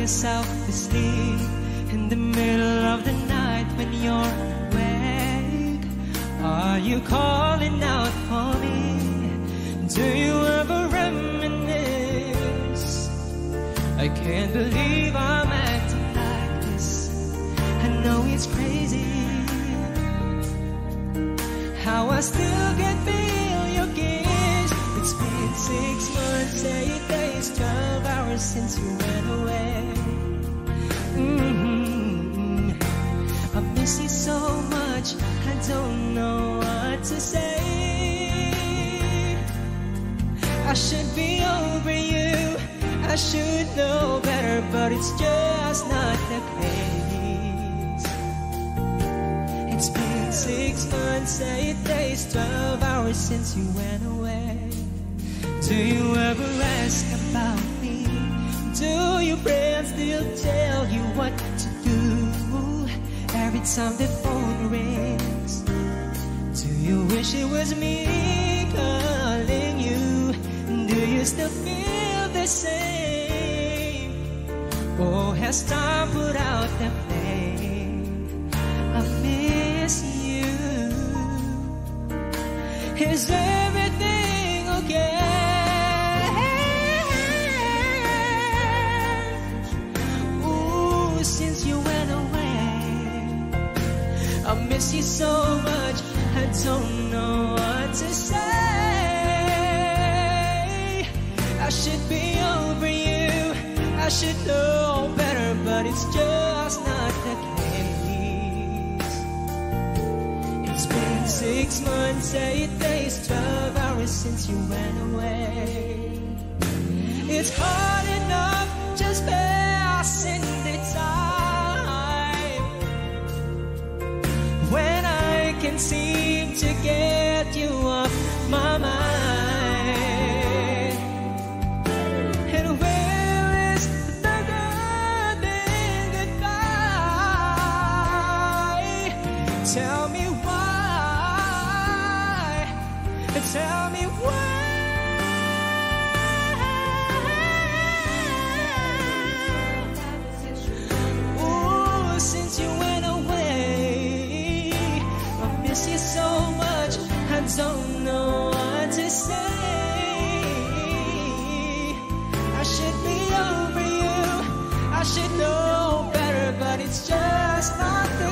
myself to sleep in the middle of the night when you're awake. Are you calling out for me? Do you ever reminisce? I can't believe I'm acting like this. I know it's crazy how I still can feel your kiss. It's been 6 months, 8 days, 12 hours since you went away. I miss you so much, I don't know what to say. I should be over you, I should know better, but it's just not the case. It's been 6 months, 8 days, 12 hours since you went away. Do you ever ask about me? Do your friends still tell you what to do every time the phone rings? Do you wish it was me calling you? Do you still feel the same? Or has time put out the flame? I miss you. Is everything okay? Ooh, since you went away, I miss you so much, I don't know what to say. I should be over you, I should know better, but it's just not the case. It's been 6 months, 8 days, 12 hours since you went away. It's hard enough just passing the time when I can seem to get you off my mind. And where is the good and goodbye? Tell me why. Tell me why. Ooh, since you went away, I miss you so much, I don't know what to say. I should be over you, I should know better, but it's just not the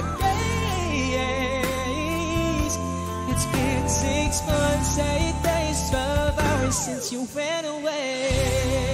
case. It's been 6 months, 8 days, 12 hours since you went away.